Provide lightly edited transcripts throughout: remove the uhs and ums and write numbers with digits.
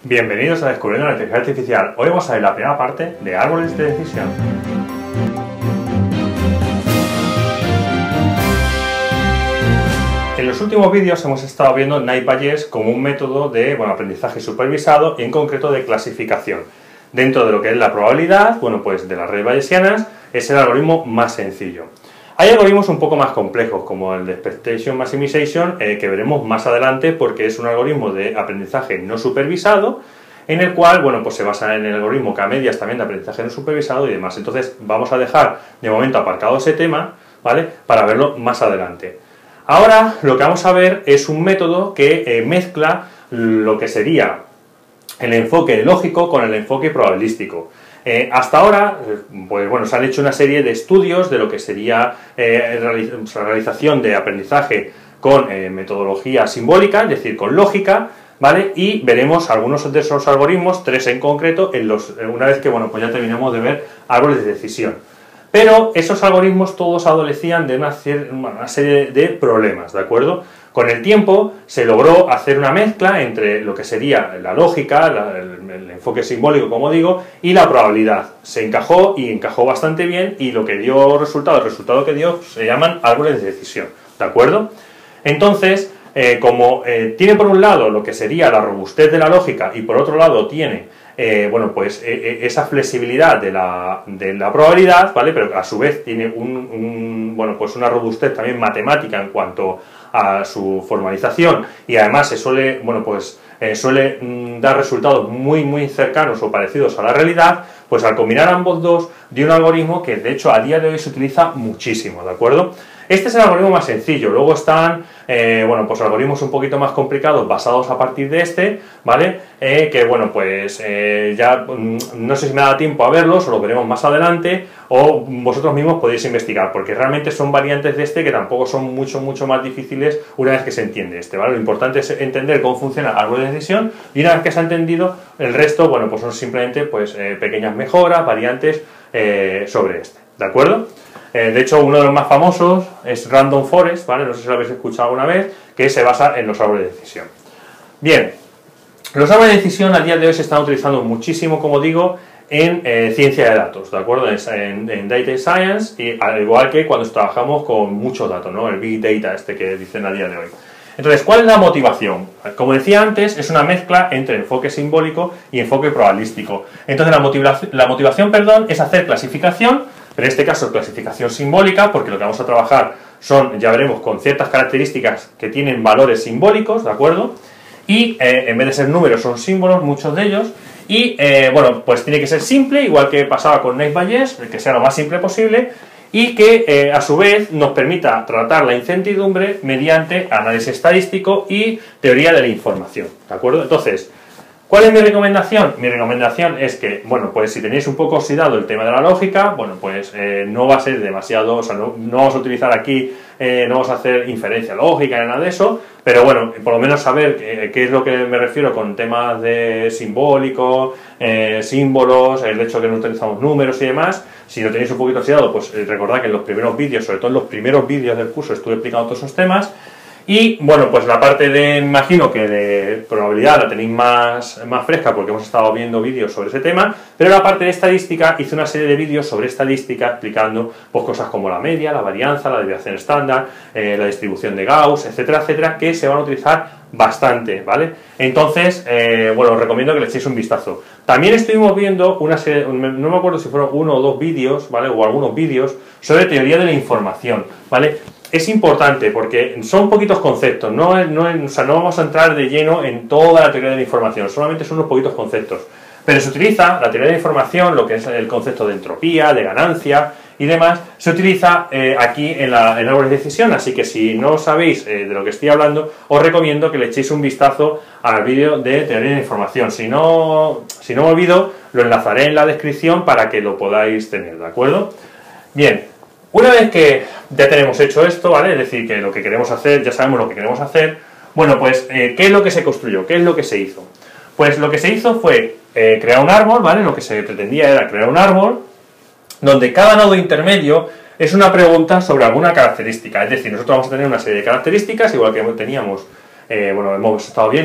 Bienvenidos a Descubriendo la Inteligencia Artificial. Hoy vamos a ver la primera parte de árboles de decisión. En los últimos vídeos hemos estado viendo Naive-Bayes como un método de aprendizaje supervisado y en concreto de clasificación. Dentro de lo que es la probabilidad, pues de las redes bayesianas es el algoritmo más sencillo. Hay algoritmos un poco más complejos, como el de Expectation Maximization, que veremos más adelante porque es un algoritmo de aprendizaje no supervisado, en el cual, pues se basa en el algoritmo K-medias también de aprendizaje no supervisado y demás. Entonces vamos a dejar de momento aparcado ese tema, ¿vale?, para verlo más adelante. Ahora lo que vamos a ver es un método que mezcla lo que sería el enfoque lógico con el enfoque probabilístico. Hasta ahora, se han hecho una serie de estudios de lo que sería la realización de aprendizaje con metodología simbólica, es decir, con lógica, ¿vale? Y veremos algunos de esos algoritmos, 3 en concreto, una vez que ya terminemos de ver árboles de decisión. Pero esos algoritmos todos adolecían de una serie de problemas, ¿de acuerdo? Con el tiempo se logró hacer una mezcla entre lo que sería la lógica, el enfoque simbólico, como digo, y la probabilidad. Se encajó y encajó bastante bien y lo que dio el resultado que dio se llaman árboles de decisión, ¿de acuerdo? Entonces, como tiene por un lado lo que sería la robustez de la lógica y por otro lado tiene esa flexibilidad de la probabilidad, ¿vale? Pero a su vez tiene una robustez también matemática en cuanto a su formalización y además se suele, suele dar resultados muy cercanos o parecidos a la realidad, pues al combinar ambos dos dio un algoritmo que de hecho a día de hoy se utiliza muchísimo, ¿de acuerdo? Este es el algoritmo más sencillo, luego están algoritmos un poquito más complicados basados a partir de este, ¿vale? Ya no sé si me da tiempo a verlos, o lo veremos más adelante, o vosotros mismos podéis investigar, porque realmente son variantes de este que tampoco son mucho más difíciles una vez que se entiende este, ¿vale? Lo importante es entender cómo funciona el árbol de decisión y una vez que se ha entendido, el resto, son simplemente pequeñas mejoras, variantes sobre este, ¿de acuerdo? De hecho, uno de los más famosos es Random Forest, ¿vale? No sé si lo habéis escuchado alguna vez, que se basa en los árboles de decisión. Bien, los árboles de decisión a día de hoy se están utilizando muchísimo, como digo, en ciencia de datos, ¿de acuerdo? En Data Science, y al igual que cuando trabajamos con muchos datos, ¿no? El Big Data que dicen a día de hoy. Entonces, ¿cuál es la motivación? Como decía antes, es una mezcla entre enfoque simbólico y enfoque probabilístico. Entonces, la motivación es hacer clasificación, pero en este caso clasificación simbólica, porque lo que vamos a trabajar son, ya veremos, con ciertas características que tienen valores simbólicos, ¿de acuerdo? Y en vez de ser números son símbolos, muchos de ellos, y tiene que ser simple, igual que pasaba con Naive-Bayes, que sea lo más simple posible, y que a su vez nos permita tratar la incertidumbre mediante análisis estadístico y teoría de la información, ¿de acuerdo? Entonces, ¿cuál es mi recomendación? Mi recomendación es que, si tenéis un poco oxidado el tema de la lógica, no va a ser demasiado, no vamos a utilizar aquí, no vamos a hacer inferencia lógica ni nada de eso, pero por lo menos saber qué es lo que me refiero con temas de simbólico, símbolos, el hecho de que no utilizamos números y demás. Si lo tenéis un poquito oxidado, recordad que en los primeros vídeos, sobre todo en los primeros vídeos del curso, estuve explicando todos esos temas. Y la parte me imagino que de probabilidad la tenéis más fresca porque hemos estado viendo vídeos sobre ese tema, pero la parte de estadística hice una serie de vídeos sobre estadística explicando cosas como la media, la varianza, la desviación estándar, la distribución de Gauss, etcétera, etcétera, que se van a utilizar bastante, ¿vale? Entonces, os recomiendo que le echéis un vistazo. También estuvimos viendo una serie, no me acuerdo si fueron 1 o 2 vídeos, ¿vale? O algunos vídeos sobre teoría de la información, ¿vale? Es importante porque son poquitos conceptos, no vamos a entrar de lleno en toda la teoría de la información, solamente son unos poquitos conceptos. Pero se utiliza la teoría de la información, lo que es el concepto de entropía, de ganancia y demás, se utiliza aquí en árboles de decisión, así que si no sabéis de lo que estoy hablando, os recomiendo que le echéis un vistazo al vídeo de teoría de la información. Si no me olvido, lo enlazaré en la descripción para que lo podáis tener, ¿de acuerdo? Bien. Una vez que ya tenemos hecho esto, ¿vale? Es decir, que lo que queremos hacer, ya sabemos lo que queremos hacer, ¿qué es lo que se construyó? ¿Qué es lo que se hizo? Pues lo que se hizo fue crear un árbol, ¿vale? Lo que se pretendía era crear un árbol donde cada nodo intermedio es una pregunta sobre alguna característica. Es decir, nosotros vamos a tener una serie de características, igual que teníamos, hemos estado viendo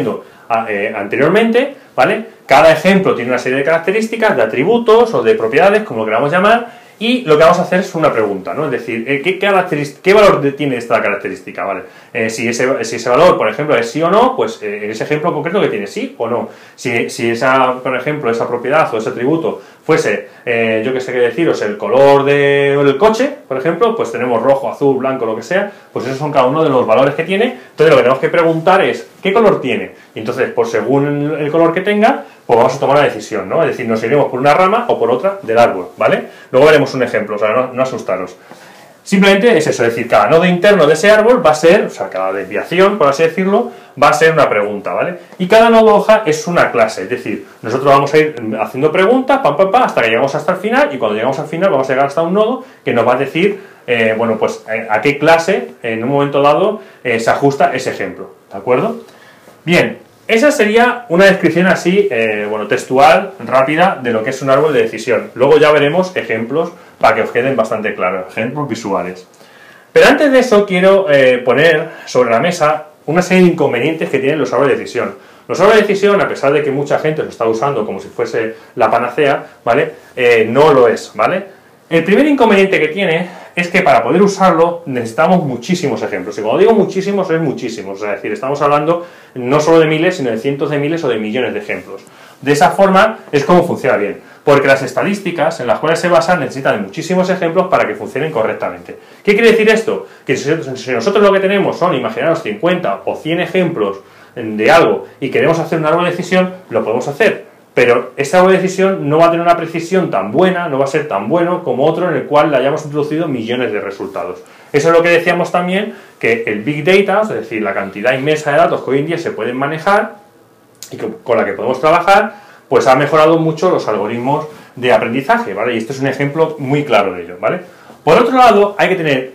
anteriormente, ¿vale? Cada ejemplo tiene una serie de características, de atributos o de propiedades, como lo queramos llamar, y lo que vamos a hacer es una pregunta, ¿no? Es decir, ¿qué valor tiene esta característica? ¿Vale? Si ese valor, por ejemplo, es sí o no, pues en ese ejemplo concreto que tiene sí o no. Si esa, por ejemplo, esa propiedad o ese atributo fuese, yo que sé qué deciros, el color del coche, por ejemplo, pues tenemos rojo, azul, blanco, lo que sea, pues esos son cada uno de los valores que tiene. Entonces lo que tenemos que preguntar es, ¿qué color tiene? Y entonces, pues según el color que tenga, pues vamos a tomar una decisión, ¿no? Es decir, nos iremos por una rama o por otra del árbol, ¿vale? Luego veremos un ejemplo, o sea, no asustaros. Simplemente es eso, es decir, cada nodo interno de ese árbol va a ser, o sea, cada desviación, por así decirlo, va a ser una pregunta, ¿vale? Y cada nodo hoja es una clase, es decir, nosotros vamos a ir haciendo preguntas, hasta que llegamos hasta el final, y cuando llegamos al final vamos a llegar hasta un nodo que nos va a decir, bueno, pues a qué clase, en un momento dado, se ajusta ese ejemplo, ¿de acuerdo? Bien, esa sería una descripción así, bueno, textual, rápida, de lo que es un árbol de decisión. Luego ya veremos ejemplos para que os queden bastante claros, ejemplos visuales. Pero antes de eso quiero poner sobre la mesa una serie de inconvenientes que tienen los árboles de decisión. Los árboles de decisión, a pesar de que mucha gente lo está usando como si fuese la panacea, ¿vale? No lo es, ¿vale? El primer inconveniente que tiene es que para poder usarlo necesitamos muchísimos ejemplos. Y cuando digo muchísimos, es muchísimos. Es decir, estamos hablando no solo de miles, sino de cientos de miles o de millones de ejemplos. De esa forma es como funciona bien. Porque las estadísticas en las cuales se basan necesitan de muchísimos ejemplos para que funcionen correctamente. ¿Qué quiere decir esto? Que si nosotros lo que tenemos son, imaginaros, 50 o 100 ejemplos de algo y queremos hacer un árbol de decisión, lo podemos hacer. Pero ese árbol de decisión no va a tener una precisión tan buena, no va a ser tan bueno como otro en el cual le hayamos introducido millones de resultados. Eso es lo que decíamos también, que el Big Data, es decir, la cantidad inmensa de datos que hoy en día se pueden manejar y con la que podemos trabajar, pues ha mejorado mucho los algoritmos de aprendizaje, ¿vale? Y este es un ejemplo muy claro de ello, ¿vale? Por otro lado, hay que tener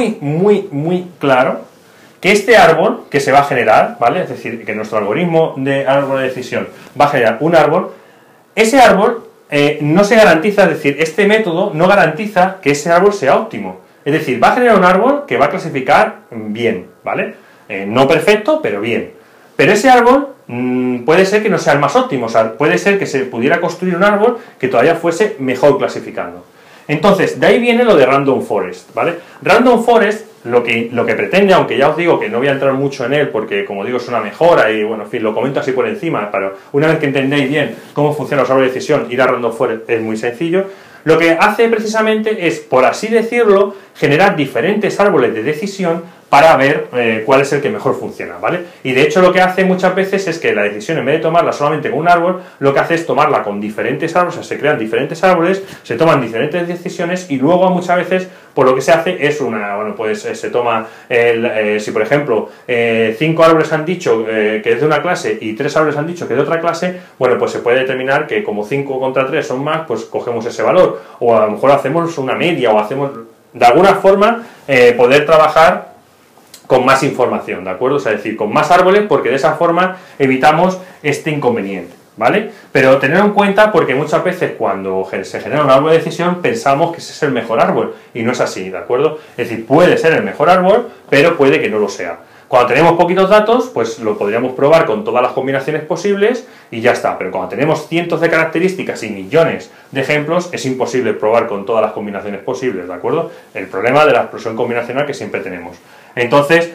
muy claro que este árbol que se va a generar, ¿vale? Es decir, que nuestro algoritmo de árbol de decisión va a generar un árbol, ese árbol no se garantiza, es decir, este método no garantiza que ese árbol sea óptimo. Es decir, va a generar un árbol que va a clasificar bien, ¿vale? No perfecto, pero bien. Pero ese árbol puede ser que no sea el más óptimo, o sea, puede ser que se pudiera construir un árbol que todavía fuese mejor clasificando. Entonces, de ahí viene lo de Random Forest, ¿vale? Random Forest lo que pretende, aunque ya os digo que no voy a entrar mucho en él porque, como digo, es una mejora y, bueno, en fin, lo comento así por encima, pero una vez que entendéis bien cómo funcionan los árboles de decisión, ir a Random Forest es muy sencillo. Lo que hace precisamente es, por así decirlo, generar diferentes árboles de decisión para ver cuál es el que mejor funciona, ¿vale? Y de hecho lo que hace muchas veces es que la decisión, en vez de tomarla solamente con un árbol, lo que hace es tomarla con diferentes árboles, o sea, se crean diferentes árboles, se toman diferentes decisiones y luego muchas veces, por lo que se hace es una, bueno, pues se toma, si por ejemplo 5 árboles han dicho que es de una clase y 3 árboles han dicho que es de otra clase, bueno, pues se puede determinar que como 5 contra 3 son más, pues cogemos ese valor, o a lo mejor hacemos una media, o hacemos, de alguna forma, poder trabajar con más información, ¿de acuerdo? O sea, es decir, con más árboles, porque de esa forma evitamos este inconveniente, ¿vale? Pero tener en cuenta, porque muchas veces cuando se genera un árbol de decisión pensamos que ese es el mejor árbol, y no es así, ¿de acuerdo? Es decir, puede ser el mejor árbol, pero puede que no lo sea. Cuando tenemos poquitos datos, pues lo podríamos probar con todas las combinaciones posibles y ya está, pero cuando tenemos cientos de características y millones de ejemplos, es imposible probar con todas las combinaciones posibles, ¿de acuerdo? El problema de la explosión combinacional que siempre tenemos. Entonces,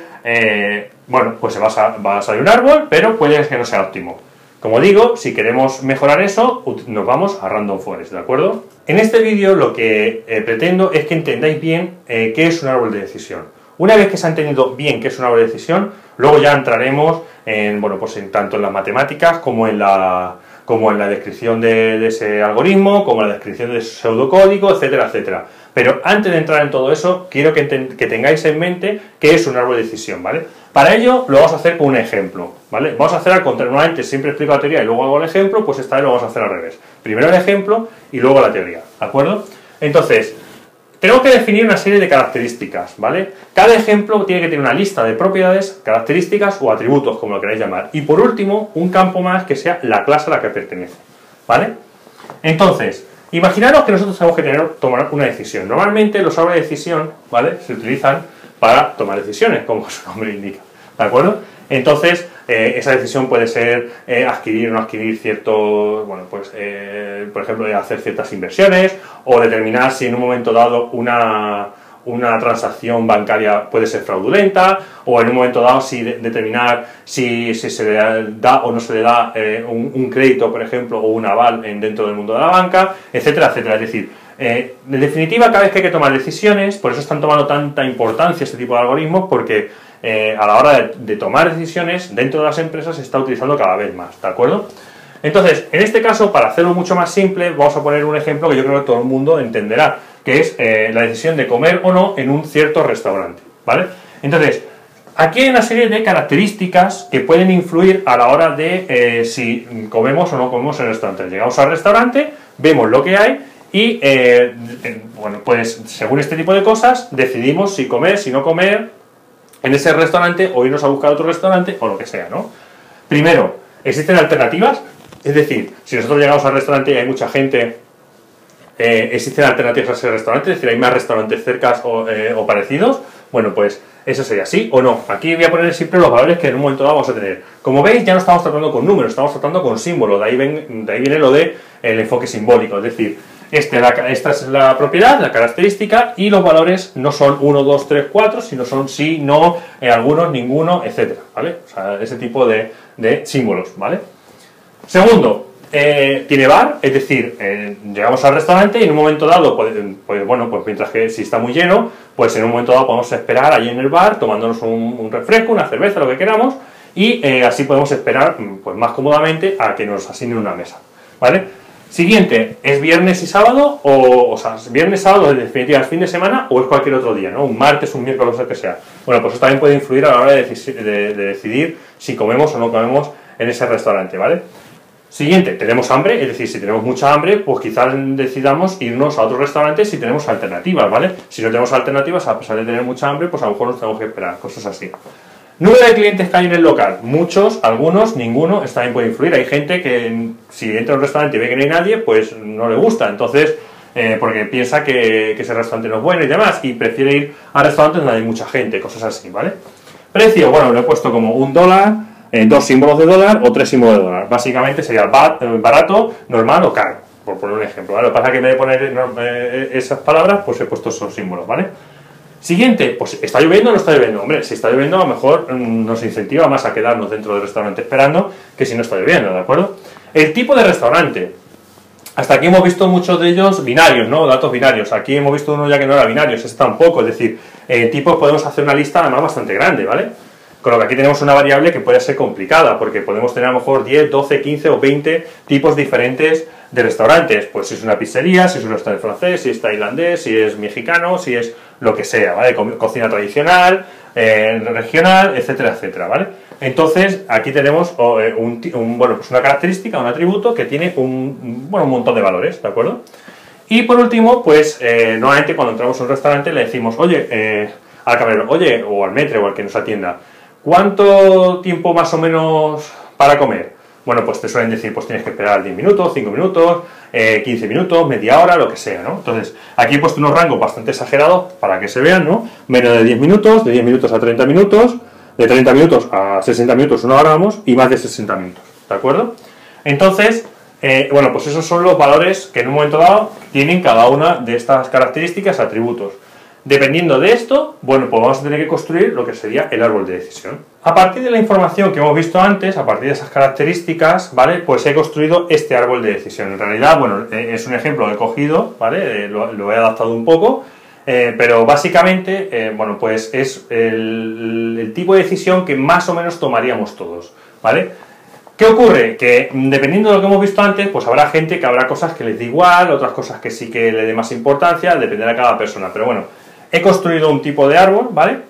bueno, pues va a salir un árbol, pero puede que no sea óptimo. Como digo, si queremos mejorar eso, nos vamos a Random Forest, ¿de acuerdo? En este vídeo lo que pretendo es que entendáis bien qué es un árbol de decisión. Una vez que se ha entendido bien qué es un árbol de decisión, luego ya entraremos en, bueno, pues tanto en las matemáticas como en la descripción de ese algoritmo, como en la descripción de su pseudocódigo, etcétera, etcétera. Pero antes de entrar en todo eso, quiero que tengáis en mente qué es un árbol de decisión, ¿vale? Para ello lo vamos a hacer con un ejemplo, ¿vale? Vamos a hacer al contrario, normalmente siempre explico la teoría y luego hago el ejemplo, pues esta vez lo vamos a hacer al revés. Primero el ejemplo y luego la teoría, ¿de acuerdo? Entonces, tenemos que definir una serie de características, ¿vale? Cada ejemplo tiene que tener una lista de propiedades, características o atributos, como lo queráis llamar. Y por último, un campo más que sea la clase a la que pertenece, ¿vale? Entonces, imaginaros que nosotros tenemos que tomar una decisión. Normalmente los árboles de decisión, ¿vale?, se utilizan para tomar decisiones, como su nombre indica, ¿de acuerdo? Entonces, esa decisión puede ser adquirir o no adquirir ciertos, bueno, pues, por ejemplo, hacer ciertas inversiones o determinar si en un momento dado una transacción bancaria puede ser fraudulenta, o en un momento dado determinar si se le da o no se le da un crédito, por ejemplo, o un aval dentro del mundo de la banca, etcétera, etcétera. Es decir, en definitiva, cada vez que hay que tomar decisiones, por eso están tomando tanta importancia este tipo de algoritmos, porque a la hora de tomar decisiones dentro de las empresas se está utilizando cada vez más, ¿de acuerdo? Entonces, en este caso, para hacerlo mucho más simple, vamos a poner un ejemplo que yo creo que todo el mundo entenderá, que es la decisión de comer o no en un cierto restaurante, ¿vale? Entonces, aquí hay una serie de características que pueden influir a la hora de si comemos o no comemos en el restaurante. Llegamos al restaurante, vemos lo que hay y, bueno, pues según este tipo de cosas, decidimos si comer, si no comer en ese restaurante o irnos a buscar otro restaurante o lo que sea, ¿no? Primero, ¿existen alternativas? Es decir, si nosotros llegamos al restaurante y hay mucha gente, ¿existen alternativas a ese restaurante? Es decir, ¿hay más restaurantes cercas o parecidos? Bueno, pues eso sería sí o no. Aquí voy a poner siempre los valores que en un momento dado vamos a tener. Como veis, ya no estamos tratando con números, estamos tratando con símbolos. De ahí viene lo de el enfoque simbólico. Es decir, esta es la propiedad, la característica, y los valores no son 1, 2, 3, 4, sino son sí, no, algunos, ninguno, etcétera, ¿vale? O sea, ese tipo de símbolos, ¿vale? Segundo, tiene bar, es decir, llegamos al restaurante y en un momento dado, pues bueno, pues mientras que si está muy lleno, pues en un momento dado podemos esperar allí en el bar, tomándonos un refresco, una cerveza, lo que queramos, y así podemos esperar pues más cómodamente a que nos asignen una mesa, ¿vale? Siguiente, ¿es viernes y sábado? O sea, viernes, sábado, en definitiva, es fin de semana o es cualquier otro día, ¿no? Un martes, un miércoles, lo que sea. Bueno, pues eso también puede influir a la hora de decidir si comemos o no comemos en ese restaurante, ¿vale? Siguiente, ¿tenemos hambre? Es decir, si tenemos mucha hambre, pues quizás decidamos irnos a otro restaurante si tenemos alternativas, ¿vale? Si no tenemos alternativas, a pesar de tener mucha hambre, pues a lo mejor nos tenemos que esperar, cosas así. Número de clientes que hay en el local, muchos, algunos, ninguno, esto también puede influir. Hay gente que si entra a un restaurante y ve que no hay nadie, pues no le gusta, entonces, porque piensa que ese restaurante no es bueno y demás, y prefiere ir a restaurantes donde hay mucha gente, cosas así, ¿vale? Precio, bueno, lo he puesto como $1, 2 símbolos de dólar o 3 símbolos de dólar. Básicamente sería barato, normal o caro, por poner un ejemplo, ¿vale? Lo que pasa es que en vez de poner esas palabras, pues he puesto esos símbolos, ¿vale? Siguiente, pues ¿está lloviendo o no está lloviendo? Hombre, si está lloviendo a lo mejor nos incentiva más a quedarnos dentro del restaurante esperando que si no está lloviendo, ¿de acuerdo? El tipo de restaurante. Hasta aquí hemos visto muchos de ellos binarios, ¿no? Datos binarios. Aquí hemos visto uno ya que no era binario, ese tampoco. Es decir, en tipos podemos hacer una lista además bastante grande, ¿vale? Con lo que aquí tenemos una variable que puede ser complicada, porque podemos tener a lo mejor 10, 12, 15 o 20 tipos diferentes de restaurantes. Pues si es una pizzería, si es un restaurante francés, si es tailandés, si es mexicano, si es lo que sea, ¿vale? Cocina tradicional, regional, etcétera, etcétera, ¿vale? Entonces, aquí tenemos bueno, pues una característica, un atributo que tiene un montón de valores, ¿de acuerdo? Y por último, pues, nuevamente cuando entramos a un restaurante le decimos, oye, al camarero, oye, o al maître o al que nos atienda, ¿cuánto tiempo más o menos para comer? Bueno, pues te suelen decir, pues tienes que esperar 10 minutos, 5 minutos, 15 minutos, media hora, lo que sea, ¿no? Entonces, aquí he puesto unos rangos bastante exagerados para que se vean, ¿no? Menos de 10 minutos, de 10 minutos a 30 minutos, de 30 minutos a 60 minutos, una hora vamos, y más de 60 minutos, ¿de acuerdo? Entonces, bueno, pues esos son los valores que en un momento dado tienen cada una de estas características, atributos. Dependiendo de esto, bueno, pues vamos a tener que construir lo que sería el árbol de decisión. A partir de la información que hemos visto antes, a partir de esas características, ¿vale? Pues he construido este árbol de decisión. En realidad, bueno, es un ejemplo que he cogido, ¿vale? Lo he adaptado un poco, pero básicamente, bueno, pues es el tipo de decisión que más o menos tomaríamos todos, ¿vale? ¿Qué ocurre? Que dependiendo de lo que hemos visto antes, pues habrá gente que habrá cosas que les dé igual, otras cosas que sí que le dé más importancia, dependerá de cada persona, pero bueno, he construido un tipo de árbol, ¿vale?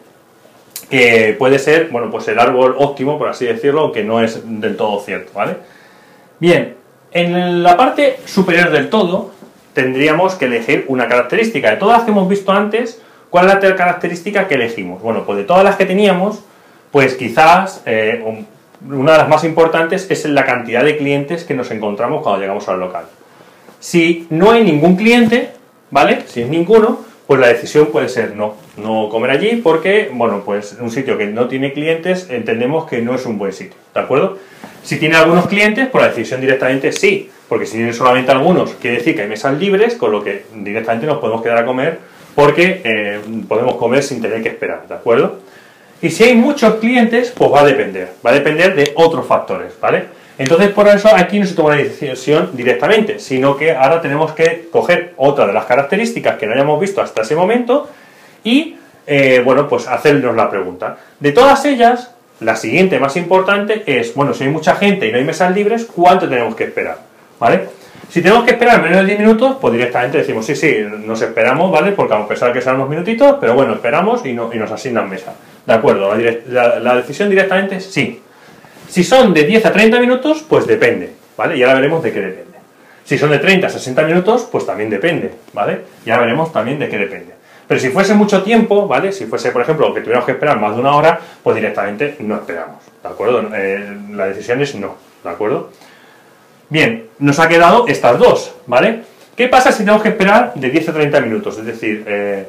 Que puede ser, bueno, pues el árbol óptimo, por así decirlo, aunque no es del todo cierto, ¿vale? Bien, en la parte superior del todo tendríamos que elegir una característica. De todas las que hemos visto antes, ¿cuál es la característica que elegimos? Bueno, pues de todas las que teníamos, pues quizás una de las más importantes es la cantidad de clientes que nos encontramos cuando llegamos al local. Si no hay ningún cliente, ¿vale? Si es ninguno, pues la decisión puede ser no comer allí porque, bueno, pues un sitio que no tiene clientes entendemos que no es un buen sitio, ¿de acuerdo? Si tiene algunos clientes, pues la decisión directamente sí, porque si tiene solamente algunos, quiere decir que hay mesas libres, con lo que directamente nos podemos quedar a comer porque podemos comer sin tener que esperar, ¿de acuerdo? Y si hay muchos clientes, pues va a depender de otros factores, ¿vale? Entonces, por eso aquí no se toma una decisión directamente, sino que ahora tenemos que coger otra de las características que no hayamos visto hasta ese momento y, bueno, pues hacernos la pregunta. De todas ellas, la siguiente más importante es, bueno, si hay mucha gente y no hay mesas libres, ¿cuánto tenemos que esperar? ¿Vale? Si tenemos que esperar menos de 10 minutos, pues directamente decimos, sí, nos esperamos, ¿vale? Porque a pesar de que sean unos minutitos, pero bueno, esperamos y nos asignan mesa. ¿De acuerdo? La decisión directamente es sí. Si son de 10 a 30 minutos, pues depende, ¿vale? Y ahora veremos de qué depende. Si son de 30 a 60 minutos, pues también depende, ¿vale? Y ahora veremos también de qué depende. Pero si fuese mucho tiempo, ¿vale? Si fuese, por ejemplo, que tuviéramos que esperar más de una hora, pues directamente no esperamos, ¿de acuerdo? La decisión es no, ¿de acuerdo? Bien, nos ha quedado estas dos, ¿vale? ¿Qué pasa si tenemos que esperar de 10 a 30 minutos? Es decir,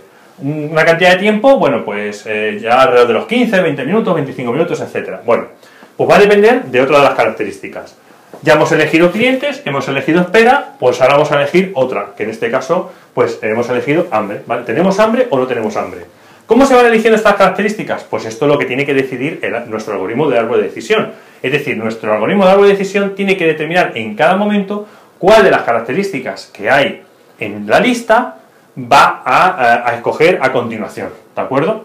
una cantidad de tiempo, bueno, pues ya alrededor de los 15, 20 minutos, 25 minutos, etcétera. Bueno, pues va a depender de otra de las características. Ya hemos elegido clientes, hemos elegido espera, pues ahora vamos a elegir otra, que en este caso, pues hemos elegido hambre, ¿vale? ¿Tenemos hambre o no tenemos hambre? ¿Cómo se van eligiendo estas características? Pues esto es lo que tiene que decidir nuestro algoritmo de árbol de decisión. Es decir, nuestro algoritmo de árbol de decisión tiene que determinar en cada momento cuál de las características que hay en la lista va a escoger a continuación, ¿de acuerdo?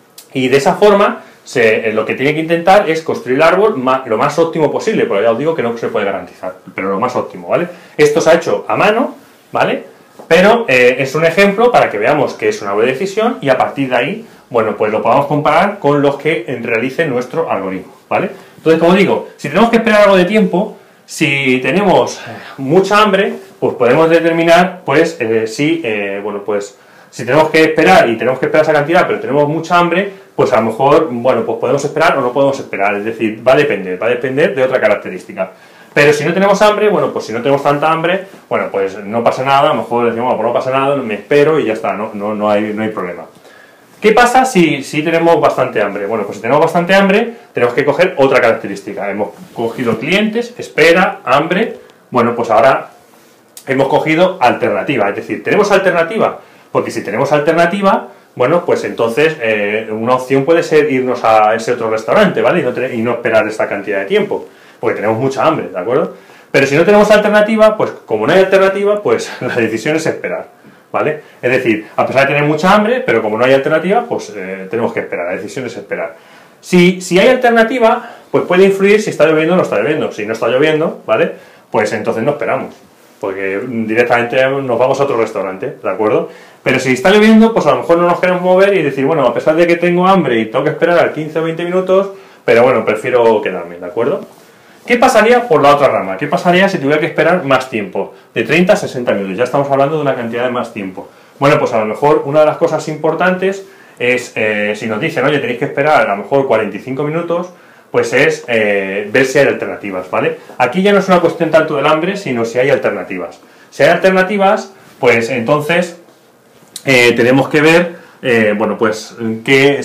Y de esa forma, lo que tiene que intentar es construir el árbol lo más óptimo posible, porque ya os digo que no se puede garantizar, pero lo más óptimo, ¿vale? Esto se ha hecho a mano, ¿vale? Pero es un ejemplo para que veamos que es una árbol de decisión y a partir de ahí, bueno, pues lo podamos comparar con los que realice nuestro algoritmo, ¿vale? Entonces, como digo, si tenemos que esperar algo de tiempo, si tenemos mucha hambre, pues podemos determinar, pues, bueno, pues, si tenemos que esperar y tenemos que esperar esa cantidad, pero tenemos mucha hambre, pues a lo mejor, bueno, pues podemos esperar o no podemos esperar, es decir, va a depender de otra característica. Pero si no tenemos hambre, bueno, pues si no tenemos tanta hambre, bueno, pues no pasa nada, a lo mejor decimos, bueno, pues no pasa nada, me espero y ya está, no hay problema. ¿Qué pasa si tenemos bastante hambre? Bueno, pues si tenemos bastante hambre, tenemos que coger otra característica. Hemos cogido clientes, espera, hambre, bueno, pues ahora hemos cogido alternativa, es decir, ¿tenemos alternativa? Porque si tenemos alternativa, bueno, pues entonces una opción puede ser irnos a ese otro restaurante, ¿vale? Y no esperar esta cantidad de tiempo, porque tenemos mucha hambre, ¿de acuerdo? Pero si no tenemos alternativa, pues como no hay alternativa, pues la decisión es esperar, ¿vale? Es decir, a pesar de tener mucha hambre, pero como no hay alternativa, pues tenemos que esperar, la decisión es esperar. Si hay alternativa, pues puede influir si está lloviendo o no está lloviendo. Si no está lloviendo, ¿vale? Pues entonces no esperamos, porque directamente nos vamos a otro restaurante, ¿de acuerdo? Pero si está lloviendo, pues a lo mejor no nos queremos mover y decir, bueno, a pesar de que tengo hambre y tengo que esperar a 15 o 20 minutos, pero bueno, prefiero quedarme, ¿de acuerdo? ¿Qué pasaría por la otra rama? ¿Qué pasaría si tuviera que esperar más tiempo? De 30 a 60 minutos, ya estamos hablando de una cantidad de más tiempo. Bueno, pues a lo mejor una de las cosas importantes es, si nos dicen, oye, tenéis que esperar a lo mejor 45 minutos, pues es ver si hay alternativas, ¿vale? Aquí ya no es una cuestión tanto del hambre, sino si hay alternativas. Si hay alternativas, pues entonces tenemos que ver, bueno, pues que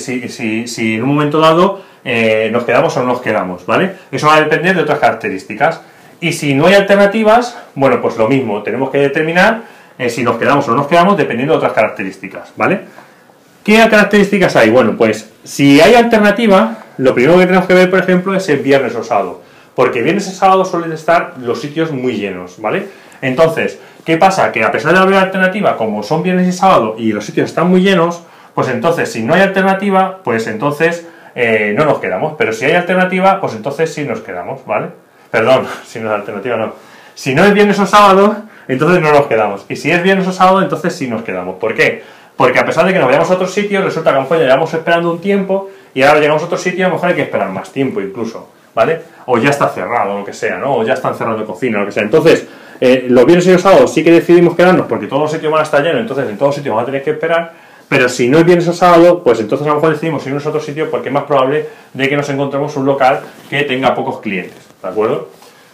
si en un momento dado nos quedamos o no nos quedamos, ¿vale? Eso va a depender de otras características. Y si no hay alternativas, bueno, pues lo mismo, tenemos que determinar si nos quedamos o no nos quedamos dependiendo de otras características, ¿vale? ¿Qué características hay? Bueno, pues si hay alternativa, lo primero que tenemos que ver, por ejemplo, es el viernes o sábado, porque viernes y sábado suelen estar los sitios muy llenos, ¿vale? Entonces, ¿qué pasa? Que a pesar de haber alternativa, como son viernes y sábado y los sitios están muy llenos, pues entonces, si no hay alternativa, pues entonces no nos quedamos, pero si hay alternativa, pues entonces sí nos quedamos, ¿vale? Perdón, si no es alternativa, no. Si no es viernes o sábado, entonces no nos quedamos, y si es viernes o sábado, entonces sí nos quedamos. ¿Por qué? Porque a pesar de que nos vayamos a otro sitio, resulta que a lo mejor ya llevamos esperando un tiempo y ahora llegamos a otro sitio y a lo mejor hay que esperar más tiempo incluso, ¿vale? O ya está cerrado, lo que sea, ¿no? O ya están cerrando cocina, lo que sea. Entonces, los viernes y los sábados sí que decidimos quedarnos porque todos los sitios van a estar llenos, entonces en todos los sitios vamos a tener que esperar, pero si no es viernes o sábado, pues entonces a lo mejor decidimos irnos a otro sitio porque es más probable de que nos encontremos un local que tenga pocos clientes, ¿de acuerdo?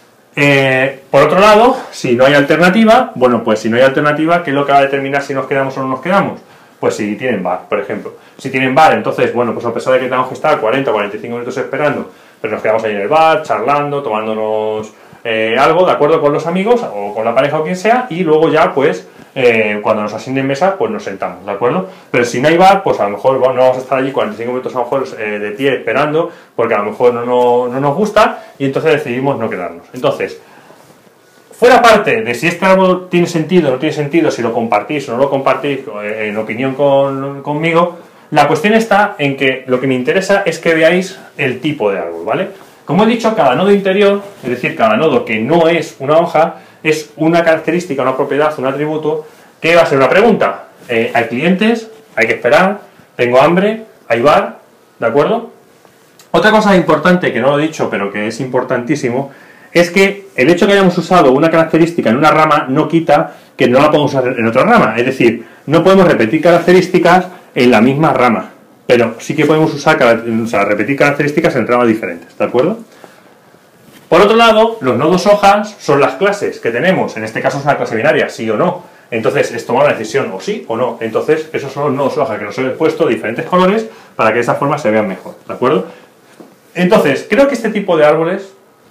Por otro lado, si no hay alternativa, bueno, pues si no hay alternativa, ¿qué es lo que va a determinar si nos quedamos o no nos quedamos? Pues si tienen bar, por ejemplo. Si tienen bar, entonces, bueno, pues a pesar de que tenemos que estar 40 o 45 minutos esperando, pero nos quedamos ahí en el bar, charlando, tomándonos algo, de acuerdo, con los amigos o con la pareja o quien sea, y luego ya, pues, cuando nos asignen mesa, pues nos sentamos, ¿de acuerdo? Pero si no hay bar, pues a lo mejor no vamos a estar allí 45 minutos a lo mejor de pie esperando, porque a lo mejor no nos gusta, y entonces decidimos no quedarnos. Entonces, fuera parte de si este árbol tiene sentido o no tiene sentido, si lo compartís o no lo compartís en opinión conmigo, la cuestión está en que lo que me interesa es que veáis el tipo de árbol, ¿vale? Como he dicho, cada nodo interior, es decir, cada nodo que no es una hoja, es una característica, una propiedad, un atributo, que va a ser una pregunta. ¿Hay clientes? ¿Hay que esperar? ¿Tengo hambre? ¿Hay bar? ¿De acuerdo? Otra cosa importante, que no lo he dicho, pero que es importantísimo, es que el hecho de que hayamos usado una característica en una rama no quita que no la podamos usar en otra rama. Es decir, no podemos repetir características en la misma rama, pero sí que podemos repetir características en ramas diferentes, ¿de acuerdo? Por otro lado, los nodos hojas son las clases que tenemos. En este caso es una clase binaria, sí o no. Entonces es tomar una decisión, o sí o no. Entonces esos son los nodos hojas que los he puesto de diferentes colores para que de esa forma se vean mejor, ¿de acuerdo? Entonces, creo que este tipo de árboles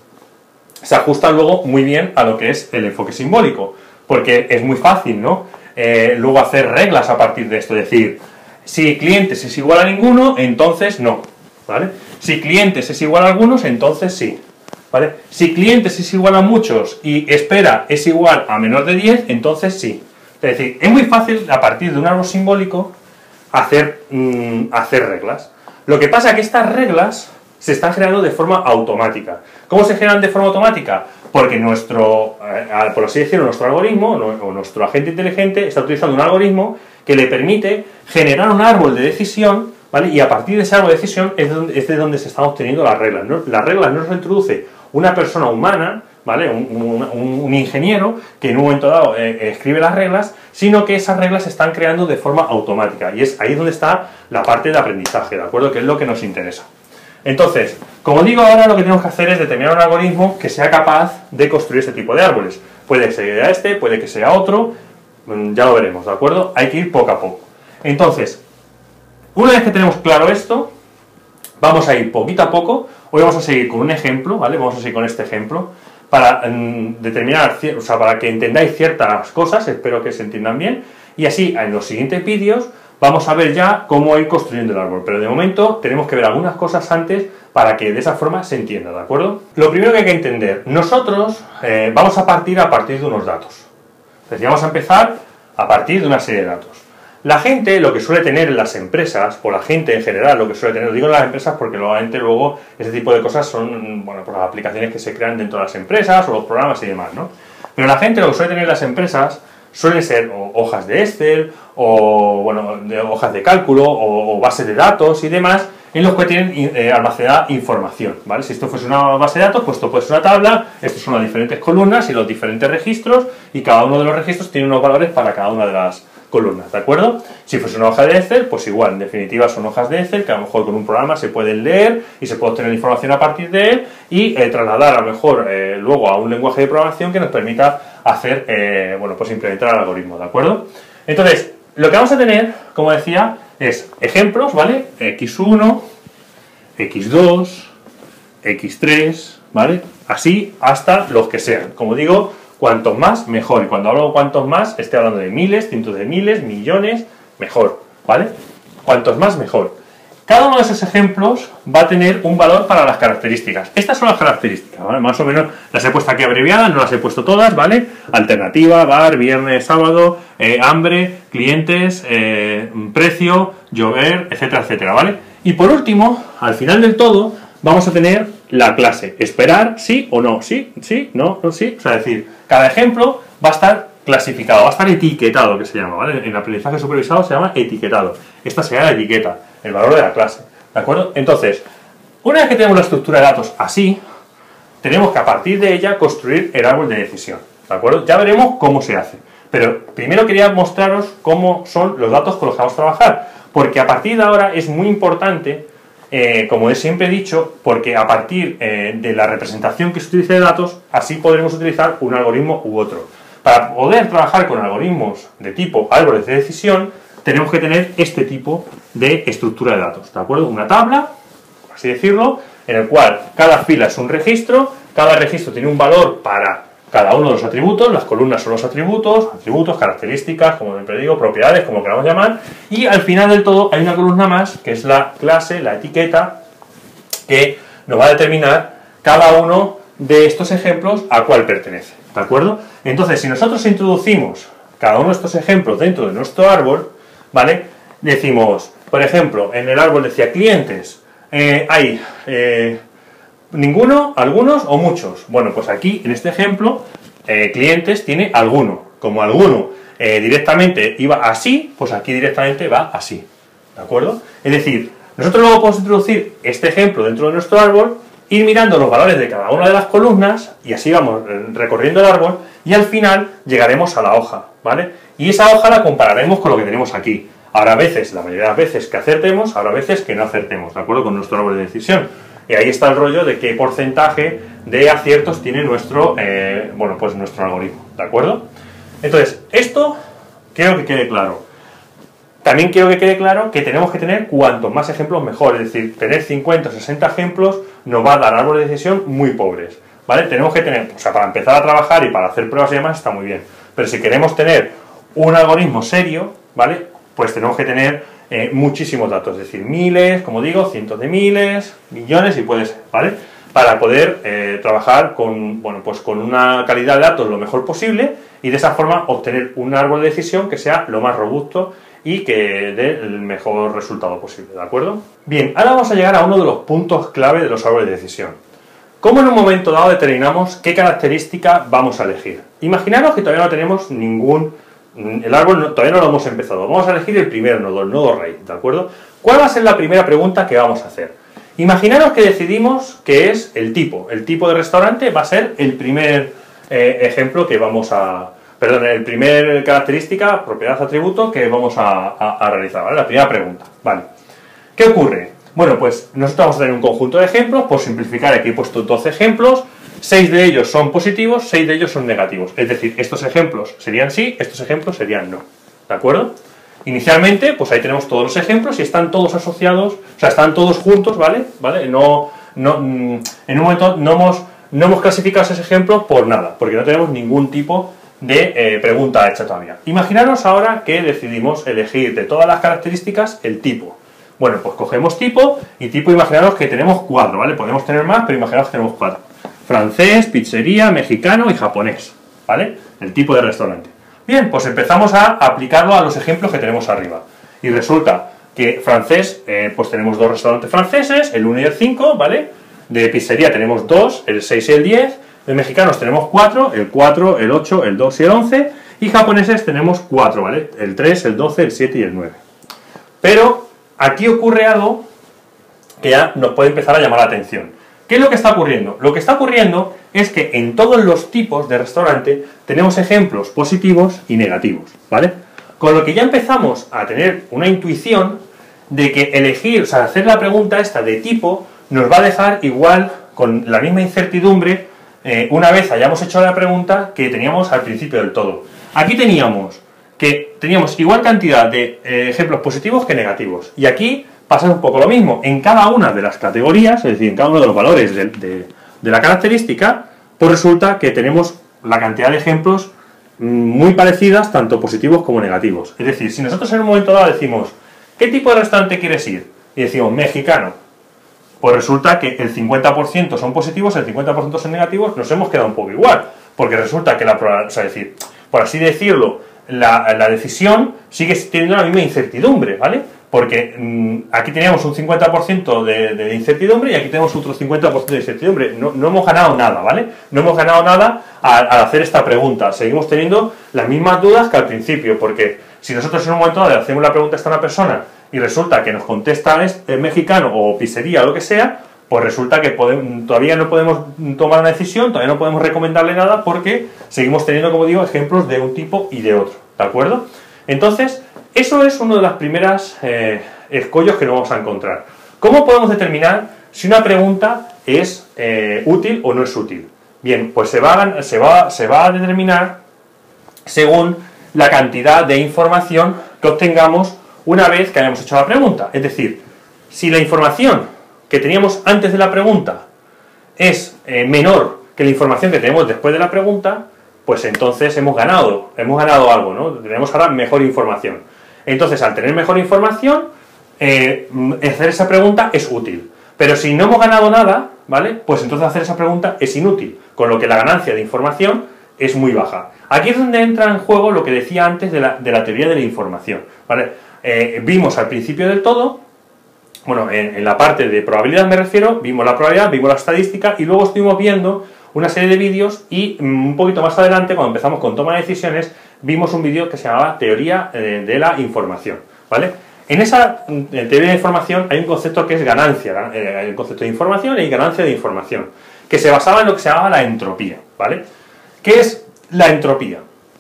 se ajusta luego muy bien a lo que es el enfoque simbólico, porque es muy fácil, ¿no? Luego hacer reglas a partir de esto, es decir, si clientes es igual a ninguno, entonces no, ¿vale? Si clientes es igual a algunos, entonces sí, ¿vale? Si clientes es igual a muchos y espera es igual a menor de 10, entonces sí. Es decir, es muy fácil a partir de un árbol simbólico hacer reglas. Lo que pasa es que estas reglas se están generando de forma automática. ¿Cómo se generan de forma automática? Porque nuestro, por así decirlo, nuestro algoritmo, o nuestro agente inteligente, está utilizando un algoritmo que le permite generar un árbol de decisión, ¿vale? Y a partir de ese árbol de decisión es de donde se están obteniendo las reglas, ¿no? Las reglas no las introduce una persona humana, ¿vale? Un ingeniero que en un momento dado escribe las reglas, sino que esas reglas se están creando de forma automática. Y es ahí donde está la parte de aprendizaje, ¿de acuerdo? Que es lo que nos interesa. Entonces, como digo, ahora lo que tenemos que hacer es determinar un algoritmo que sea capaz de construir este tipo de árboles. Puede que sea este, puede que sea otro, ya lo veremos, ¿de acuerdo? Hay que ir poco a poco. Entonces, una vez que tenemos claro esto, vamos a ir poquito a poco. Hoy vamos a seguir con un ejemplo, ¿vale? Vamos a seguir con este ejemplo para determinar, o sea, para que entendáis ciertas cosas, espero que se entiendan bien, y así en los siguientes vídeos vamos a ver ya cómo ir construyendo el árbol, pero de momento tenemos que ver algunas cosas antes para que de esa forma se entienda, ¿de acuerdo? Lo primero que hay que entender, nosotros vamos a partir de unos datos. Es decir, vamos a empezar a partir de una serie de datos. La gente lo que suele tener en las empresas, o la gente en general lo que suele tener, lo digo en las empresas porque normalmente luego ese tipo de cosas son, bueno, pues las aplicaciones que se crean dentro de las empresas o los programas y demás, ¿no? Pero la gente lo que suele tener en las empresas suelen ser hojas de Excel, o bueno, hojas de cálculo, o bases de datos y demás, en los que tienen almacenada información, ¿vale? Si esto fuese una base de datos, pues esto puede ser una tabla, estas son las diferentes columnas y los diferentes registros, y cada uno de los registros tiene unos valores para cada una de las columnas, ¿de acuerdo? Si fuese una hoja de Excel, pues igual, en definitiva son hojas de Excel que a lo mejor con un programa se pueden leer y se puede obtener información a partir de él y trasladar a lo mejor luego a un lenguaje de programación que nos permita hacer, bueno, pues implementar el algoritmo, ¿de acuerdo? Entonces, lo que vamos a tener, como decía, es ejemplos, ¿vale? X1, X2, X3, ¿vale? Así hasta los que sean. Como digo, cuantos más, mejor. Y cuando hablo de cuantos más, estoy hablando de miles, cientos de miles, millones, mejor, ¿vale? Cuantos más, mejor. Cada uno de esos ejemplos va a tener un valor para las características. Estas son las características, ¿vale? Más o menos las he puesto aquí abreviadas, no las he puesto todas, ¿vale? Alternativa, bar, viernes, sábado, hambre, clientes, precio, llover, etcétera, etcétera, ¿vale? Y por último, al final del todo, vamos a tener la clase. Esperar, sí o no, sí, sí, no, no, sí. O sea, es decir, cada ejemplo va a estar clasificado, va a estar etiquetado, que se llama, ¿vale? En el aprendizaje supervisado se llama etiquetado. Esta sería la etiqueta, el valor de la clase, ¿de acuerdo? Entonces, una vez que tenemos la estructura de datos así, tenemos que a partir de ella construir el árbol de decisión, ¿de acuerdo? Ya veremos cómo se hace, pero primero quería mostraros cómo son los datos con los que vamos a trabajar, porque a partir de ahora es muy importante, como siempre he dicho, porque a partir de la representación que se utilice de datos, así podremos utilizar un algoritmo u otro. Para poder trabajar con algoritmos de tipo árboles de decisión, tenemos que tener este tipo de estructura de datos, ¿de acuerdo? Una tabla, por así decirlo, en el cual cada fila es un registro, cada registro tiene un valor para cada uno de los atributos, las columnas son los atributos, características, como siempre digo, propiedades, como queramos llamar, y al final del todo hay una columna más, que es la clase, la etiqueta, que nos va a determinar cada uno de estos ejemplos a cuál pertenece, ¿de acuerdo? Entonces, si nosotros introducimos cada uno de estos ejemplos dentro de nuestro árbol, ¿vale? Decimos, por ejemplo, en el árbol decía clientes, hay ninguno, algunos o muchos. Bueno, pues aquí, en este ejemplo, clientes tiene alguno. Como alguno directamente iba así, pues aquí directamente va así, ¿de acuerdo? Es decir, nosotros luego podemos introducir este ejemplo dentro de nuestro árbol, ir mirando los valores de cada una de las columnas, y así vamos recorriendo el árbol, y al final llegaremos a la hoja, ¿vale? Y esa hoja la compararemos con lo que tenemos aquí. Habrá veces, la mayoría de las veces que acertemos, habrá veces que no acertemos, ¿de acuerdo? Con nuestro árbol de decisión. Y ahí está el rollo de qué porcentaje de aciertos tiene nuestro, bueno, pues nuestro algoritmo, ¿de acuerdo? Entonces, esto quiero que quede claro. También quiero que quede claro que tenemos que tener cuantos más ejemplos mejor, es decir, tener 50 o 60 ejemplos nos va a dar árboles de decisión muy pobres, ¿vale? Tenemos que tener, o sea, para empezar a trabajar y para hacer pruebas y demás está muy bien, pero si queremos tener un algoritmo serio, ¿vale? Pues tenemos que tener muchísimos datos, es decir, miles, como digo, cientos de miles, millones y puede ser, ¿vale? Para poder trabajar con, bueno, pues con una calidad de datos lo mejor posible y de esa forma obtener un árbol de decisión que sea lo más robusto y que dé el mejor resultado posible, ¿de acuerdo? Bien, ahora vamos a llegar a uno de los puntos clave de los árboles de decisión. ¿Cómo en un momento dado determinamos qué característica vamos a elegir? Imaginaros que todavía no tenemos el árbol todavía no lo hemos empezado. Vamos a elegir el primer nodo, el nodo raíz, ¿de acuerdo? ¿Cuál va a ser la primera pregunta que vamos a hacer? Imaginaros que decidimos que es el tipo. El tipo de restaurante va a ser el primer ejemplo que vamos a... Perdón, el primer característica, propiedad, atributo que vamos a realizar, ¿vale? La primera pregunta, ¿vale? ¿Qué ocurre? Bueno, pues nosotros vamos a tener un conjunto de ejemplos. Por simplificar, aquí he puesto 12 ejemplos. 6 de ellos son positivos, 6 de ellos son negativos. Es decir, estos ejemplos serían sí, estos ejemplos serían no. ¿De acuerdo? Inicialmente, pues ahí tenemos todos los ejemplos y están todos asociados, o sea, están todos juntos, ¿vale? En un momento no hemos clasificado esos ejemplos por nada, porque no tenemos ningún tipo de pregunta hecha todavía. Imaginaros ahora que decidimos elegir de todas las características el tipo. Bueno, pues cogemos tipo, y tipo imaginaros que tenemos 4, ¿vale? Podemos tener más, pero imaginaros que tenemos 4. Francés, pizzería, mexicano y japonés, ¿vale? El tipo de restaurante. Bien, pues empezamos a aplicarlo a los ejemplos que tenemos arriba. Y resulta que francés, pues tenemos 2 restaurantes franceses, el 1 y el 5, ¿vale? De pizzería tenemos 2, el 6 y el 10. De mexicanos tenemos 4, el 4, el 8, el 2 y el 11. Y japoneses tenemos 4, ¿vale? El 3, el 12, el 7 y el 9. Pero aquí ocurre algo que ya nos puede empezar a llamar la atención. ¿Qué es lo que está ocurriendo? Lo que está ocurriendo es que en todos los tipos de restaurante tenemos ejemplos positivos y negativos, ¿vale? Con lo que ya empezamos a tener una intuición de que elegir, o sea, hacer la pregunta esta de tipo nos va a dejar igual con la misma incertidumbre una vez hayamos hecho la pregunta que teníamos al principio del todo. Aquí teníamos igual cantidad de ejemplos positivos que negativos. Y aquí pasa un poco lo mismo. En cada una de las categorías, es decir, en cada uno de los valores de la característica, pues resulta que tenemos la cantidad de ejemplos muy parecidas, tanto positivos como negativos. Es decir, si nosotros en un momento dado decimos, ¿qué tipo de restaurante quieres ir? Y decimos, mexicano. Pues resulta que el 50% son positivos, el 50% son negativos, nos hemos quedado un poco igual. Porque resulta que o sea, decir, por así decirlo, la decisión sigue teniendo la misma incertidumbre, ¿vale? Porque aquí teníamos un 50% de incertidumbre y aquí tenemos otro 50% de incertidumbre. No hemos ganado nada, ¿vale? No hemos ganado nada al hacer esta pregunta. Seguimos teniendo las mismas dudas que al principio, porque si nosotros en un momento dado le hacemos la pregunta a una persona y resulta que nos contesta es mexicano o pizzería o lo que sea, pues resulta que todavía no podemos tomar una decisión, todavía no podemos recomendarle nada porque seguimos teniendo, como digo, ejemplos de un tipo y de otro, ¿de acuerdo? Entonces, eso es uno de los primeros escollos que nos vamos a encontrar. ¿Cómo podemos determinar si una pregunta es útil o no es útil? Bien, pues se va a determinar según la cantidad de información que que obtengamos una vez que hayamos hecho la pregunta. Es decir, si la información que teníamos antes de la pregunta es menor que la información que tenemos después de la pregunta, pues entonces hemos ganado algo, ¿no? Tenemos ahora mejor información. Entonces, al tener mejor información, hacer esa pregunta es útil. Pero si no hemos ganado nada, ¿vale? Pues entonces hacer esa pregunta es inútil, con lo que la ganancia de información es muy baja. Aquí es donde entra en juego lo que decía antes de la teoría de la información, ¿vale? Vimos al principio del todo, bueno, en la parte de probabilidad me refiero, vimos la probabilidad, vimos la estadística y luego estuvimos viendo una serie de vídeos y un poquito más adelante, cuando empezamos con toma de decisiones, vimos un vídeo que se llamaba teoría de la información, ¿vale? En esa teoría de la información hay un concepto que es ganancia, hay un concepto de información y ganancia de información, que se basaba en lo que se llamaba la entropía, ¿vale? ¿Qué es la entropía?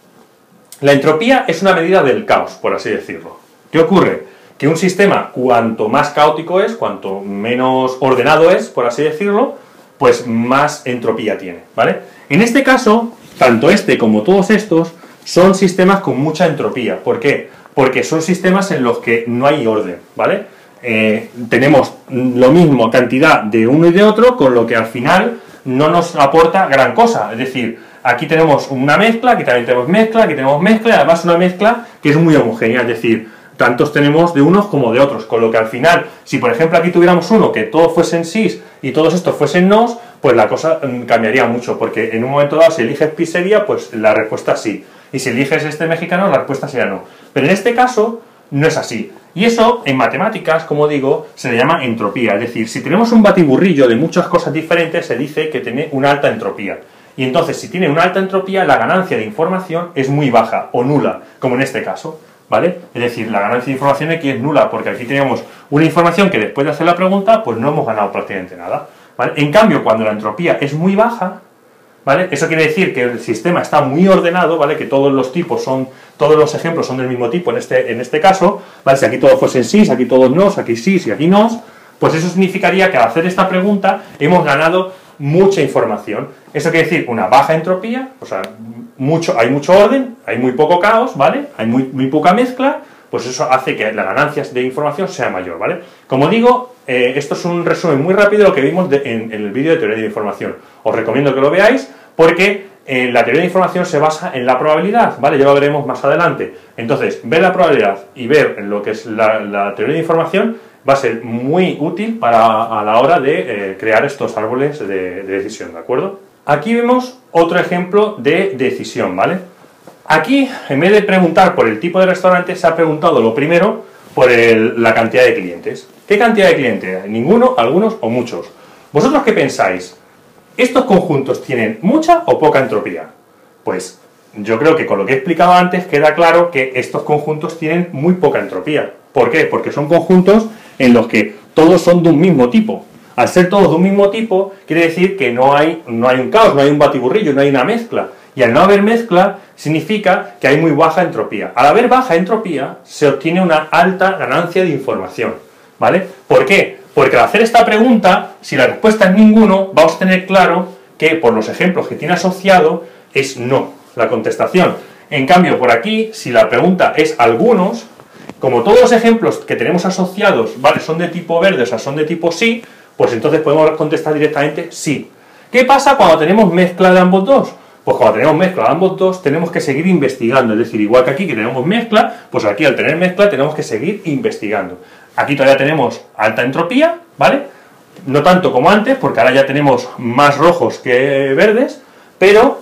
La entropía es una medida del caos, por así decirlo. ¿Qué ocurre? Que un sistema, cuanto más caótico es, cuanto menos ordenado es, por así decirlo, pues más entropía tiene, ¿vale? En este caso, tanto este como todos estos son sistemas con mucha entropía. ¿Por qué? Porque son sistemas en los que no hay orden, ¿vale? Tenemos lo mismo cantidad de uno y de otro, con lo que al final no nos aporta gran cosa. Es decir, aquí tenemos una mezcla, aquí también tenemos mezcla, aquí tenemos mezcla, y además una mezcla que es muy homogénea, es decir, tantos tenemos de unos como de otros, con lo que al final, si por ejemplo aquí tuviéramos uno que todos fuesen sís y todos estos fuesen nos, pues la cosa cambiaría mucho, porque en un momento dado si eliges pizzería, pues la respuesta es sí, y si eliges este mexicano, la respuesta sería no. Pero en este caso no es así, y eso en matemáticas, como digo, se le llama entropía, es decir, si tenemos un batiburrillo de muchas cosas diferentes, se dice que tiene una alta entropía, y entonces si tiene una alta entropía, la ganancia de información es muy baja o nula, como en este caso, ¿vale? Es decir, la ganancia de información aquí es nula, porque aquí tenemos una información que después de hacer la pregunta, pues no hemos ganado prácticamente nada, ¿vale? En cambio, cuando la entropía es muy baja, ¿vale? Eso quiere decir que el sistema está muy ordenado, ¿vale? Que todos los los ejemplos son del mismo tipo en este caso, ¿vale? Si aquí todos fuesen sís, aquí todos nos, aquí sís y aquí nos, pues eso significaría que al hacer esta pregunta hemos ganado mucha información. Eso quiere decir una baja entropía, o sea, hay mucho orden, hay muy poco caos, ¿vale? Hay muy poca mezcla, pues eso hace que las ganancias de información sea mayor, ¿vale? Como digo, esto es un resumen muy rápido de lo que vimos en el vídeo de teoría de la información. Os recomiendo que lo veáis porque la teoría de información se basa en la probabilidad, ¿vale? Ya lo veremos más adelante. Entonces, ver la probabilidad y ver lo que es la teoría de información va a ser muy útil a la hora de crear estos árboles de decisión, ¿de acuerdo? Aquí vemos otro ejemplo de decisión, ¿vale? Aquí, en vez de preguntar por el tipo de restaurante, se ha preguntado lo primero por la cantidad de clientes. ¿Qué cantidad de clientes? ¿Ninguno, algunos o muchos? ¿Vosotros qué pensáis? ¿Estos conjuntos tienen mucha o poca entropía? Pues yo creo que con lo que he explicado antes queda claro que estos conjuntos tienen muy poca entropía. ¿Por qué? Porque son conjuntos en los que todos son de un mismo tipo. Al ser todos de un mismo tipo, quiere decir que no hay un caos, no hay un batiburrillo, no hay una mezcla. Y al no haber mezcla, significa que hay muy baja entropía. Al haber baja entropía, se obtiene una alta ganancia de información, ¿vale? ¿Por qué? Porque al hacer esta pregunta, si la respuesta es ninguno, vamos a tener claro que por los ejemplos que tiene asociado, es no, la contestación. En cambio, por aquí, si la pregunta es algunos, como todos los ejemplos que tenemos asociados, ¿vale?, son de tipo verde, o sea, son de tipo sí, pues entonces podemos contestar directamente sí. ¿Qué pasa cuando tenemos mezcla de ambos dos? Pues cuando tenemos mezcla de ambos dos tenemos que seguir investigando, es decir, igual que aquí que tenemos mezcla, pues aquí al tener mezcla tenemos que seguir investigando. Aquí todavía tenemos alta entropía, ¿vale? No tanto como antes, porque ahora ya tenemos más rojos que verdes, pero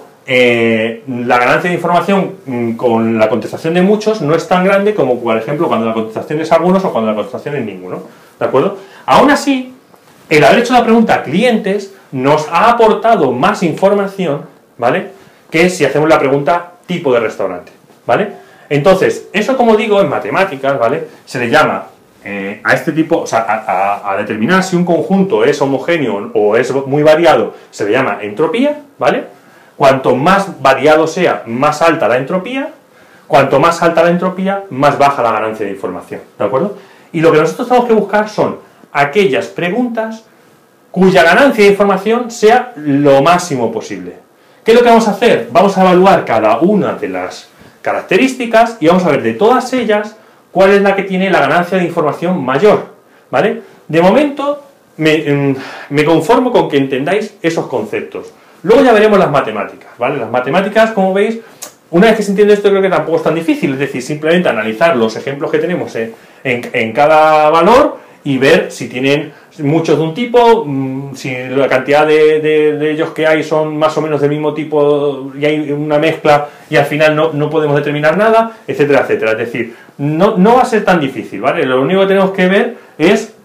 la ganancia de información con la contestación de muchos no es tan grande como, por ejemplo, cuando la contestación es algunos o cuando la contestación es ninguno, ¿de acuerdo? Aún así, el haber hecho la pregunta a clientes nos ha aportado más información, ¿vale?, que si hacemos la pregunta tipo de restaurante, ¿vale? Entonces, eso, como digo, en matemáticas, ¿vale?, se le llama a este tipo, o sea, a determinar si un conjunto es homogéneo o es muy variado, se le llama entropía, ¿vale? Cuanto más variado sea, más alta la entropía. Cuanto más alta la entropía, más baja la ganancia de información, ¿de acuerdo? Y lo que nosotros tenemos que buscar son aquellas preguntas cuya ganancia de información sea lo máximo posible. ¿Qué es lo que vamos a hacer? Vamos a evaluar cada una de las características y vamos a ver de todas ellas cuál es la que tiene la ganancia de información mayor, ¿vale? De momento me conformo con que entendáis esos conceptos. Luego ya veremos las matemáticas, ¿vale? Las matemáticas, como veis, una vez que se entiende esto, creo que tampoco es tan difícil, es decir, simplemente analizar los ejemplos que tenemos en cada valor y ver si tienen muchos de un tipo, si la cantidad de ellos que hay son más o menos del mismo tipo y hay una mezcla y al final no podemos determinar nada, etcétera, etcétera. Es decir, no va a ser tan difícil, ¿vale? Lo único que tenemos que ver es,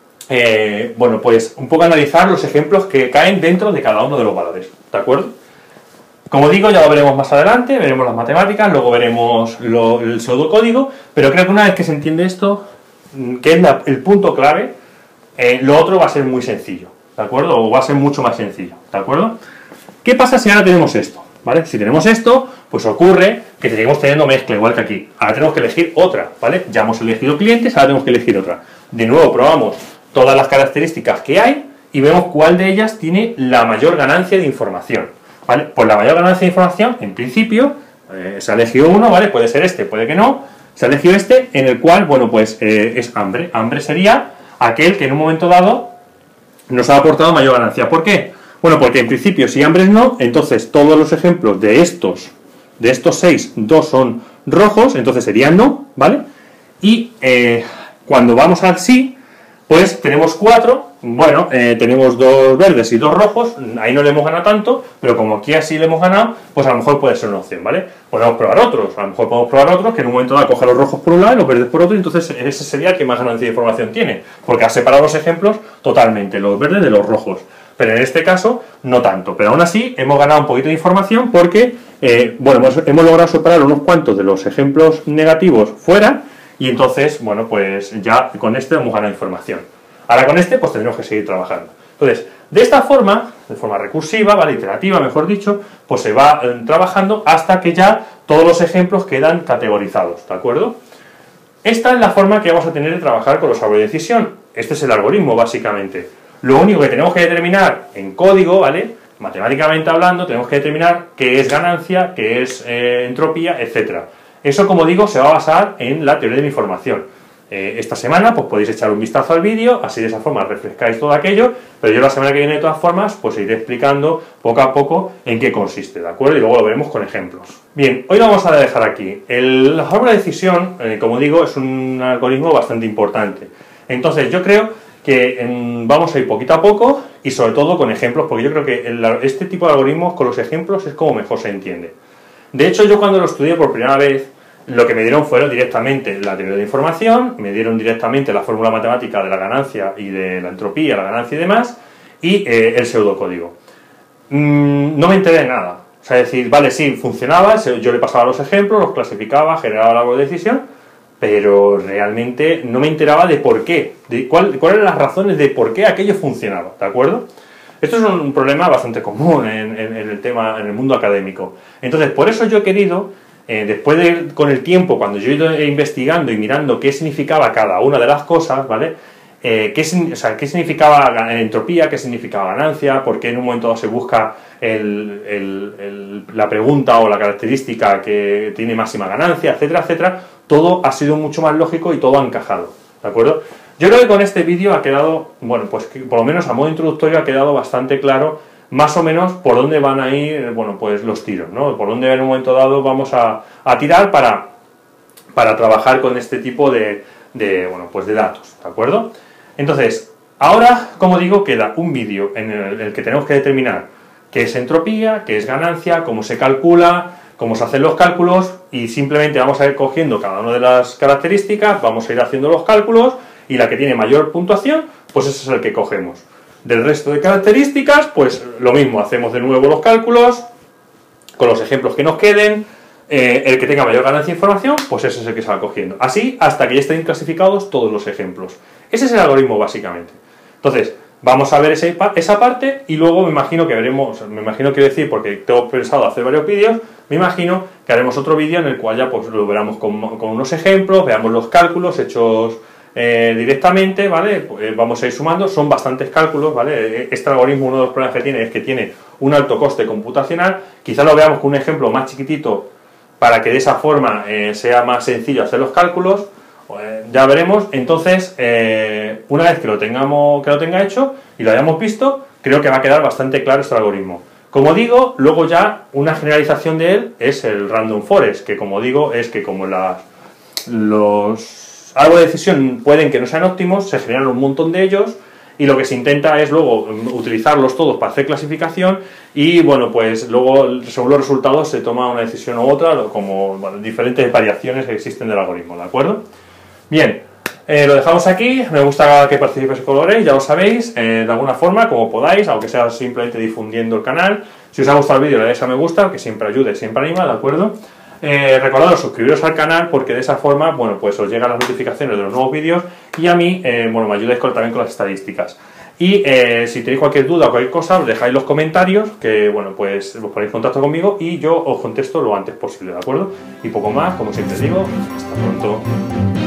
bueno, pues un poco analizar los ejemplos que caen dentro de cada uno de los valores, ¿de acuerdo? Como digo, ya lo veremos más adelante, veremos las matemáticas, luego veremos el pseudocódigo, pero creo que una vez que se entiende esto, que es el punto clave, lo otro va a ser muy sencillo, ¿de acuerdo? O va a ser mucho más sencillo, ¿de acuerdo? ¿Qué pasa si ahora tenemos esto? ¿Vale? Si tenemos esto, pues ocurre que seguimos teniendo mezcla, igual que aquí. Ahora tenemos que elegir otra, ¿vale? Ya hemos elegido clientes, ahora tenemos que elegir otra. De nuevo, probamos todas las características que hay y vemos cuál de ellas tiene la mayor ganancia de información. ¿Vale? Pues la mayor ganancia de información, en principio, se ha elegido uno, ¿vale? Puede ser este, puede que no. Se ha elegido este, en el cual, bueno, pues es hambre. Hambre sería aquel que en un momento dado nos ha aportado mayor ganancia. ¿Por qué? Bueno, porque en principio, si hambre es no, entonces todos los ejemplos de estos 6, 2 son rojos, entonces serían no, ¿vale? Y cuando vamos al sí, pues tenemos 4, bueno, tenemos 2 verdes y 2 rojos, ahí no le hemos ganado tanto, pero como aquí así le hemos ganado, pues a lo mejor puede ser una opción, ¿vale? Podemos probar otros, a lo mejor podemos probar otros que en un momento dado coge los rojos por un lado y los verdes por otro, y entonces ese sería el que más ganancia de información tiene, porque ha separado los ejemplos totalmente, los verdes de los rojos. Pero en este caso, no tanto. Pero aún así, hemos ganado un poquito de información porque, bueno, hemos logrado separar unos cuantos de los ejemplos negativos fuera, y entonces, bueno, pues ya con este hemos ganado información. Ahora con este, pues tendremos que seguir trabajando. Entonces, de esta forma, de forma recursiva, ¿vale? Iterativa, mejor dicho, pues se va trabajando hasta que ya todos los ejemplos quedan categorizados, ¿de acuerdo? Esta es la forma que vamos a tener de trabajar con los árboles de decisión. Este es el algoritmo, básicamente. Lo único que tenemos que determinar en código, ¿vale? Matemáticamente hablando, tenemos que determinar qué es ganancia, qué es entropía, etc. Eso, como digo, se va a basar en la teoría de la información. Esta semana pues podéis echar un vistazo al vídeo, así de esa forma refrescáis todo aquello, pero yo la semana que viene de todas formas pues iré explicando poco a poco en qué consiste, ¿de acuerdo? Y luego lo veremos con ejemplos. Bien, hoy lo vamos a dejar aquí. El árbol de decisión, como digo, es un algoritmo bastante importante. Entonces yo creo que vamos a ir poquito a poco y sobre todo con ejemplos, porque yo creo que este tipo de algoritmos con los ejemplos es como mejor se entiende. De hecho, yo cuando lo estudié por primera vez, lo que me dieron fueron directamente la teoría de la información, me dieron directamente la fórmula matemática de la ganancia y de la entropía, la ganancia y demás, y el pseudocódigo. No me enteré de nada. O sea, decir, vale, sí, funcionaba, yo le pasaba los ejemplos, los clasificaba, generaba el árbol de decisión, pero realmente no me enteraba de por qué, de cuáles eran las razones de por qué aquello funcionaba, ¿de acuerdo? Esto es un problema bastante común en el mundo académico. Entonces, por eso yo he querido, con el tiempo, cuando yo he ido investigando y mirando qué significaba cada una de las cosas, ¿vale? Qué significaba entropía, qué significaba ganancia, por qué en un momento dado se busca la pregunta o la característica que tiene máxima ganancia, etcétera, etcétera. Todo ha sido mucho más lógico y todo ha encajado, ¿de acuerdo? Yo creo que con este vídeo ha quedado, bueno, pues que por lo menos a modo introductorio ha quedado bastante claro más o menos por dónde van a ir, bueno, pues los tiros, ¿no? Por dónde en un momento dado vamos a tirar para trabajar con este tipo bueno, pues de datos, ¿de acuerdo? Entonces, ahora, como digo, queda un vídeo en el que tenemos que determinar qué es entropía, qué es ganancia, cómo se calcula, cómo se hacen los cálculos, y simplemente vamos a ir cogiendo cada una de las características, vamos a ir haciendo los cálculos, y la que tiene mayor puntuación, pues ese es el que cogemos. Del resto de características, pues lo mismo, hacemos de nuevo los cálculos, con los ejemplos que nos queden, el que tenga mayor ganancia de información, pues ese es el que se va cogiendo. Así, hasta que ya estén clasificados todos los ejemplos. Ese es el algoritmo, básicamente. Entonces, vamos a ver esa parte, y luego me imagino que veremos, quiero decir, porque tengo pensado hacer varios vídeos, me imagino que haremos otro vídeo en el cual ya pues lo veremos con unos ejemplos, veamos los cálculos hechos directamente, ¿vale? Pues vamos a ir sumando, son bastantes cálculos, ¿vale? Este algoritmo, uno de los problemas que tiene es que tiene un alto coste computacional, quizá lo veamos con un ejemplo más chiquitito para que de esa forma sea más sencillo hacer los cálculos, Pues ya veremos. Entonces, una vez que lo tenga hecho y lo hayamos visto, creo que va a quedar bastante claro este algoritmo. Como digo, luego ya una generalización de él es el Random Forest, que como digo, es que como los árboles de decisión pueden que no sean óptimos, se generan un montón de ellos, y lo que se intenta es luego utilizarlos todos para hacer clasificación, y bueno, pues luego según los resultados se toma una decisión u otra, como bueno, diferentes variaciones que existen del algoritmo, ¿de acuerdo? Bien, lo dejamos aquí. Me gusta que participéis y colaboréis, ya lo sabéis, de alguna forma, como podáis, aunque sea simplemente difundiendo el canal. Si os ha gustado el vídeo, le dais a me gusta, que siempre ayude, siempre anima, ¿de acuerdo? Recordaros suscribiros al canal, porque de esa forma, bueno, pues os llegan las notificaciones de los nuevos vídeos, y a mí, bueno, me ayudáis también con las estadísticas. Y si tenéis cualquier duda o cualquier cosa, os dejáis los comentarios, que bueno, pues os ponéis en contacto conmigo y yo os contesto lo antes posible, ¿de acuerdo? Y poco más, como siempre digo, hasta pronto.